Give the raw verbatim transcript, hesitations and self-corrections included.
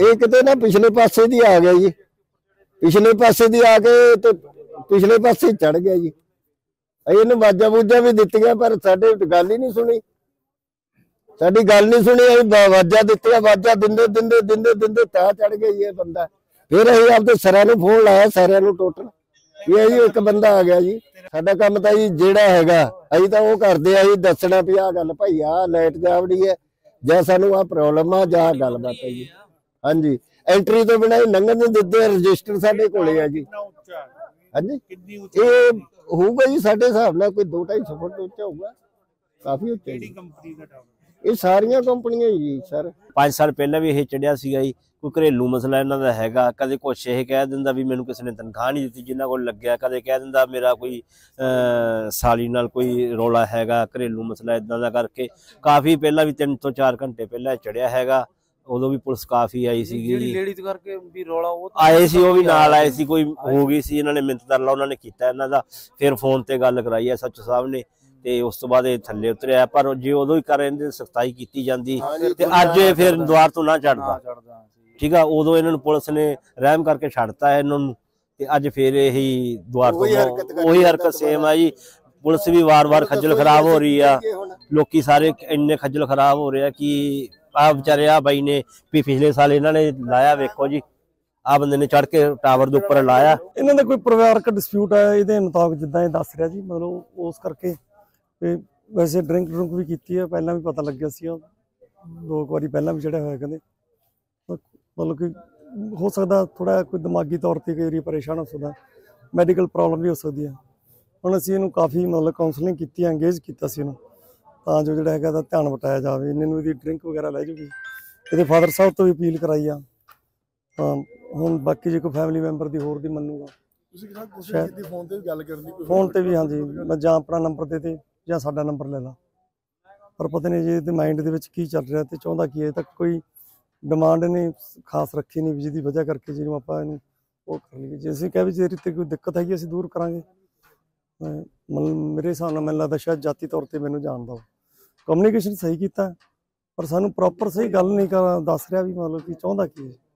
ਇਹ ਕਿਤੇ ਨਾ ਪਿਛਲੇ ਪਾਸੇ ਦੀ ਆ ਗਿਆ ਜੀ, ਪਿਛਲੇ ਪਾਸੇ ਦੀ ਆ ਕੇ ਤੇ ਪਿਛਲੇ ਪਾਸੇ ਚੜ ਗਿਆ ਜੀ। ਇਹਨੂੰ ਵਾਜਾਂ ਬੂਜਾਂ ਵੀ ਦਿੱਤੀਆਂ ਪਰ ਸਾਡੇ ਗੱਲ ਹੀ ਨਹੀਂ ਸੁਣੀ, ਸਾਡੀ ਗੱਲ ਨਹੀਂ ਸੁਣੀ। ਅਸੀਂ ਵਾਜਾਂ ਦਿੱਤੀਆਂ, ਵਾਜਾਂ ਦਿੰਦੇ ਦਿੰਦੇ ਦਿੰਦੇ ਦਿੰਦੇ ਤਾਂ ਚੜ ਗਿਆ ਜੀ ਇਹ ਬੰਦਾ। ਫਿਰ ਅਸੀਂ ਆਪਦੇ ਸਾਰਿਆਂ ਨੂੰ ਫੋਨ ਲਾਇਆ, ਸਾਰਿਆਂ ਨੂੰ ਟੋਟਲ ਇਹ ਜੀ ਇੱਕ ਬੰਦਾ ਆ ਗਿਆ ਜੀ। ਸਾਡਾ ਕੰਮ ਤਾਂ ਜੀ ਜਿਹੜਾ ਹੈਗਾ ਅਸੀਂ ਤਾਂ ਉਹ ਕਰਦੇ ਆ ਜੀ, ਦੱਸਣਾ ਵੀ ਆਹ ਗੱਲ ਭਾਈ ਆਹ ਲਾਈਟ ਜਾਵੜੀ ਹੈ ਜਾਂ ਸਾਨੂੰ ਆਹ ਪ੍ਰੋਬਲਮ ਆ ਜਾਂ ਗੱਲਬਾਤ ਹੈ ਜੀ। ਹਾਂਜੀ, ਐਂਟਰੀ ਤੋਂ ਬਿਨਾਂ ਲੰਘਣ ਨਹੀਂ ਦਿੰਦੇ, ਰਜਿਸਟਰ ਸਾਡੇ ਕੋਲੇ ਆ ਜੀ। ਹਾਂਜੀ, ਇਹ ਹੋਊਗਾ ਜੀ ਸਾਡੇ ਹਿਸਾਬ ਨਾਲ ਕੋਈ ਦੋ ਢਾਈ ਸੌ ਫੁੱਟ ਉੱਚਾ ਹੋਊਗਾ, ਕਾਫੀ ਉੱਚਾ। ਕਿਹੜੀ ਕੰਪਨੀ ਦਾ ਟਾਵਰ? ਇਹ ਸਾਰੀਆਂ ਕੰਪਨੀਆਂ ਜੀ ਸਰ। ਪੰਜ ਸਾਲ ਪਹਿਲਾਂ ਵੀ ਇਹ ਚੜਿਆ ਸੀਗਾ ਜੀ। ਕੋਈ ਘਰੇਲੂ ਮਸਲਾ ਇਹਨਾਂ ਦਾ ਹੈਗਾ, ਕਦੇ ਕੁਛ ਇਹ ਕਹਿ ਦਿੰਦਾ ਵੀ ਮੈਨੂੰ ਕਿਸੇ ਨੇ ਤਨਖਾਹ ਨਹੀਂ ਦਿੱਤੀ ਜਿੰਨਾ ਕੋਲ ਲੱਗਿਆ, ਕਦੇ ਕਹਿ ਦਿੰਦਾ ਮੇਰਾ ਕੋਈ ਸਾਲੀ ਨਾਲ ਕੋਈ ਰੌਲਾ ਹੈਗਾ, ਘਰੇਲੂ ਮਸਲਾ ਇਦਾਂ ਦਾ ਕਰਕੇ। ਕਾਫੀ ਪਹਿਲਾਂ ਵੀ ਤਿੰਨ ਤੋਂ ਚਾਰ ਘੰਟੇ ਪਹਿਲਾਂ ਚੜਿਆ ਹੈਗਾ, ਉਦੋਂ ਵੀ ਪੁਲਿਸ ਕਾਫੀ ਆਈ ਸੀਗੀ। ਲੇਡੀਜ਼ ਕਰਕੇ ਵੀ ਰੌਲਾ ਉਹ ਆਏ ਸੀ, ਉਹ ਵੀ ਨਾਲ ਆਏ ਸੀ, ਕੋਈ ਹੋ ਗਈ ਸੀ, ਇਹਨਾਂ ਨੇ ਮਿੰਤ ਤਰਲਾ ਉਹਨਾਂ ਨੇ ਕੀਤਾ ਇਹਨਾਂ ਦਾ। ਫਿਰ ਫੋਨ ਤੇ ਗੱਲ ਕਰਾਈ ਐ ਸੱਚ ਸਾਹਿਬ ਨੇ ਤੇ ਉਸ ਤੋਂ ਬਾਅਦ ਇਹ ਥੱਲੇ ਉਤਰਿਆ। ਪਰ ਜੇ ਉਦੋਂ ਹੀ ਕਰ ਰਹੇ ਸਖਤਾਈ ਕੀਤੀ ਜਾਂਦੀ ਤੇ ਅੱਜ ਫਿਰ ਦੁਆਰ ਤੋਂ ਨਾ ਚੜਦਾ, ਠੀਕ ਆ। ਉਦੋਂ ਇਹਨਾਂ ਨੂੰ ਪੁਲਿਸ ਨੇ ਰਹਿਮ ਕਰਕੇ ਛੱਡਤਾ ਇਹਨਾਂ ਨੂੰ ਤੇ ਅੱਜ ਫਿਰ ਇਹੀ ਦੁਆਰ ਤੋਂ ਉਹੀ ਹਰਕਤ ਸੇਮ ਆ ਜੀ। ਪੁਲਿਸ ਵੀ ਵਾਰ-ਵਾਰ ਖੱਜਲ ਖਰਾਬ ਹੋ ਰਹੀ ਆ, ਲੋਕੀ ਸਾਰੇ ਇੰਨੇ ਖੱਜਲ ਖਰਾਬ ਹੋ ਰਹੇ ਆ ਕਿ ਆ ਵਿਚਾਰੇ ਆ ਬਾਈ ਨੇ ਵੀ ਪਿਛਲੇ ਸਾਲ ਇਹਨਾਂ ਨੇ ਲਾਇਆ, ਵੇਖੋ ਜੀ ਆ ਬੰਦੇ ਨੇ ਚੜ ਕੇ ਟਾਵਰ ਦੇ ਉੱਪਰ ਲਾਇਆ। ਇਹਨਾਂ ਦਾ ਕੋਈ ਪਰਿਵਾਰਕ ਡਿਸਪਿਊਟ ਹੈ ਇਹਦੇ ਮੁਤਾਬਕ, ਜਿੱਦਾਂ ਇਹ ਦੱਸ ਰਿਹਾ ਜੀ, ਮਤਲਬ ਉਸ ਕਰਕੇ। ਤੇ ਵੈਸੇ ਡਰਿੰਕ ਡਰੁੰਕ ਵੀ ਕੀਤੀ ਹੈ, ਪਹਿਲਾਂ ਵੀ ਪਤਾ ਲੱਗਿਆ ਸੀ, ਦੋ ਵਾਰੀ ਪਹਿਲਾਂ ਵੀ ਚੜਿਆ ਹੋਇਆ ਕਹਿੰਦੇ। ਮਤਲਬ ਕਿ ਹੋ ਸਕਦਾ ਥੋੜਾ ਕੋਈ ਦਿਮਾਗੀ ਤੌਰ ਤੇ ਕਈ ਵਾਰੀ ਪਰੇਸ਼ਾਨ ਹੋ ਸਕਦਾ, ਮੈਡੀਕਲ ਪ੍ਰੋਬਲਮ ਵੀ ਹੋ ਸਕਦੀ ਹੈ। ਹੁਣ ਅਸੀਂ ਇਹਨੂੰ ਕਾਫੀ ਮਤਲਬ ਕਾਉਂਸਲਿੰਗ ਕੀਤੀ, ਇੰਗੇਜ ਕੀਤਾ ਸੀ ਇਹਨੂੰ, ਤਾਂ ਜੋ ਜਿਹੜਾ ਹੈਗਾ ਇਹਦਾ ਧਿਆਨ ਵਟਾਇਆ ਜਾਵੇ। ਇਹਨਾਂ ਨੂੰ ਇਹਦੀ ਡਰਿੰਕ ਵਗੈਰਾ ਲੈ ਜੂਗੀ। ਇਹਦੇ ਫਾਦਰ ਸਾਹਿਬ ਤੋਂ ਵੀ ਅਪੀਲ ਕਰਾਈ ਆ, ਤਾਂ ਹੁਣ ਬਾਕੀ ਜੇ ਕੋਈ ਫੈਮਿਲੀ ਮੈਂਬਰ ਦੀ ਹੋਰ ਦੀ ਮੰਨੂਗਾ। ਫੋਨ ਤੇ ਵੀ ਗੱਲ ਕਰਨ ਦੀ ਫੋਨ ਤੇ ਵੀ ਹਾਂਜੀ, ਮੈਂ ਜਾਂ ਆਪਣਾ ਨੰਬਰ ਦੇ ਦੇ ਜਾਂ ਸਾਡਾ ਨੰਬਰ ਲੈ ਲਾ, ਪਰ ਪਤਾ ਨਹੀਂ ਜੀ ਇਹਦੇ ਮਾਈਂਡ ਦੇ ਵਿੱਚ ਕੀ ਚੱਲ ਰਿਹਾ ਤੇ ਚਾਹੁੰਦਾ ਕੀ ਹੈ। ਤੱਕ ਕੋਈ ਡਿਮਾਂਡ ਨੇ ਖਾਸ ਰੱਖੀ ਨਹੀਂ ਜਿਹਦੀ ਵਜ੍ਹਾ ਕਰਕੇ ਜਿਹਨੂੰ ਆਪਾਂ ਇਹਨੂੰ ਉਹ ਕਰ ਲਈਏ। ਜੇ ਅਸੀਂ ਕਹਿ ਵੀ ਜੇ ਤੇ ਕੋਈ ਦਿੱਕਤ ਹੈਗੀ ਅਸੀਂ ਦੂਰ ਕਰਾਂਗੇ। ਮਤਲਬ ਮੇਰੇ ਹਿਸਾਬ ਨਾਲ ਮੈਨੂੰ ਲੱਗਦਾ ਸ਼ਾਇਦ ਜਾਤੀ ਤੌਰ ਤੇ ਮੈਨੂੰ ਜਾਣਦਾ, ਕਮਿਊਨੀਕੇਸ਼ਨ ਸਹੀ ਕੀਤਾ, ਪਰ ਸਾਨੂੰ ਪ੍ਰੋਪਰ ਸਹੀ ਗੱਲ ਨਹੀਂ ਕਰ ਦੱਸ ਰਿਹਾ ਵੀ ਮਤਲਬ ਕਿ ਚਾਹੁੰਦਾ ਕੀ ਹੈ।